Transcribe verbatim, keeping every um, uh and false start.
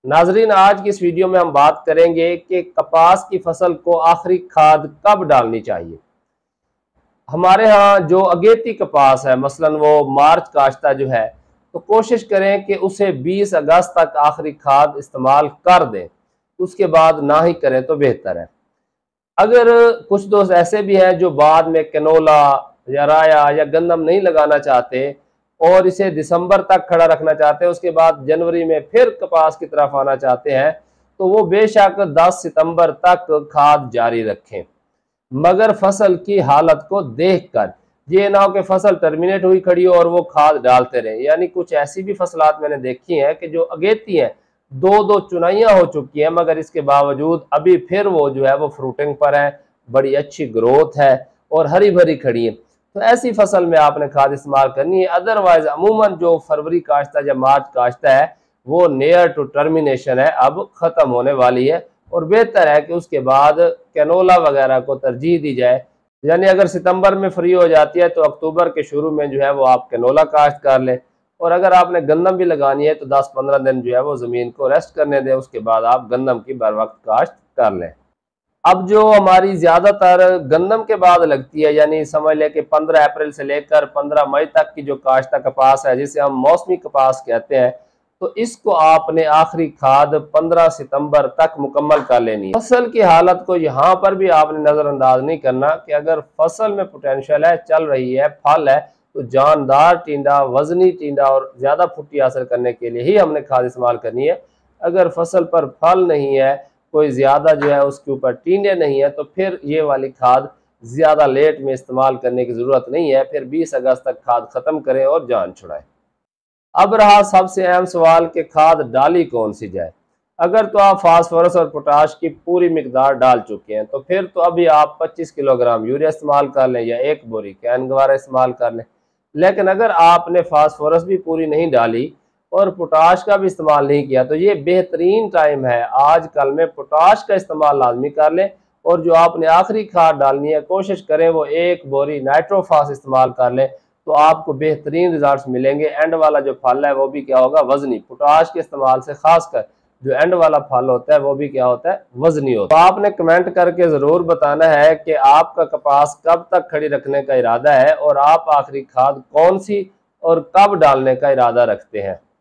नाजरीन, आज की इस वीडियो में हम बात करेंगे कि कपास की फसल को आखिरी खाद कब डालनी चाहिए। हमारे यहाँ जो अगेती कपास है, मसलन वो मार्च काश्ता जो है, तो कोशिश करें कि उसे बीस अगस्त तक आखिरी खाद इस्तेमाल कर दें, उसके बाद ना ही करें तो बेहतर है। अगर कुछ दोस्त ऐसे भी हैं जो बाद में कैनोला या राया या गंदम नहीं लगाना चाहते और इसे दिसंबर तक खड़ा रखना चाहते हैं, उसके बाद जनवरी में फिर कपास की तरफ आना चाहते हैं, तो वो बेशक दस सितंबर तक खाद जारी रखें, मगर फसल की हालत को देखकर। ये ना हो कि फसल टर्मिनेट हुई खड़ी हो और वो खाद डालते रहे। यानी कुछ ऐसी भी फसलात मैंने देखी हैं कि जो अगेती हैं, दो दो चुनाइयां हो चुकी हैं, मगर इसके बावजूद अभी फिर वो जो है वो फ्रूटिंग पर है, बड़ी अच्छी ग्रोथ है और हरी भरी खड़ी है। तो ऐसी फसल में आपने खाद इस्तेमाल करनी है। अदरवाइज अमूमन जो फरवरी काश्ता या मार्च काश्ता है वो नियर टू टर्मिनेशन है, अब खत्म होने वाली है और बेहतर है कि उसके बाद कैनोला वगैरह को तरजीह दी जाए। यानी अगर सितंबर में फ्री हो जाती है तो अक्टूबर के शुरू में जो है वो आप कैनोला काश्त कर लें, और अगर आपने गंदम भी लगानी है तो दस पंद्रह दिन जो है वो ज़मीन को रेस्ट करने दें, उसके बाद आप गंदम की बर वक्त काश्त कर लें। अब जो हमारी ज़्यादातर गंदम के बाद लगती है, यानी समझ लें कि पंद्रह अप्रैल से लेकर पंद्रह मई तक की जो काश्ता कपास है, जिसे हम मौसमी कपास कहते हैं, तो इसको आपने आखिरी खाद पंद्रह सितंबर तक मुकम्मल कर लेनी है। फसल की हालत को यहाँ पर भी आपने नज़रअंदाज नहीं करना कि अगर फसल में पोटेंशियल है, चल रही है, फल है, तो जानदार टिंडा, वजनी टिंडा और ज़्यादा फुट्टी हासिल करने के लिए ही हमने खाद इस्तेमाल करनी है। अगर फसल पर फल नहीं है, कोई ज़्यादा जो है उसके ऊपर टींडे नहीं है, तो फिर ये वाली खाद ज़्यादा लेट में इस्तेमाल करने की ज़रूरत नहीं है। फिर बीस अगस्त तक खाद ख़त्म करें और जान छुड़ाएं। अब रहा सबसे अहम सवाल कि खाद डाली कौन सी जाए। अगर तो आप फास्फोरस और पोटाश की पूरी मिकदार डाल चुके हैं, तो फिर तो अभी आप पच्चीस किलोग्राम यूरिया इस्तेमाल कर लें या एक बोरी कैन गवारा इस्तेमाल कर लें। लेकिन अगर आपने फास्फोरस भी पूरी नहीं डाली और पोटाश का भी इस्तेमाल नहीं किया, तो ये बेहतरीन टाइम है, आजकल में पोटाश का इस्तेमाल लाजमी कर लें। और जो आपने आखिरी खाद डालनी है, कोशिश करें वो एक बोरी नाइट्रोफास इस्तेमाल कर लें, तो आपको बेहतरीन रिजल्ट्स मिलेंगे। एंड वाला जो फल है वो भी क्या होगा, वजनी। पोटाश के इस्तेमाल से खासकर जो एंड वाला फल होता है वो भी क्या होता है, वजनी होता है। तो आपने कमेंट करके ज़रूर बताना है कि आपका कपास कब तक खड़ी रखने का इरादा है और आप आखिरी खाद कौन सी और कब डालने का इरादा रखते हैं।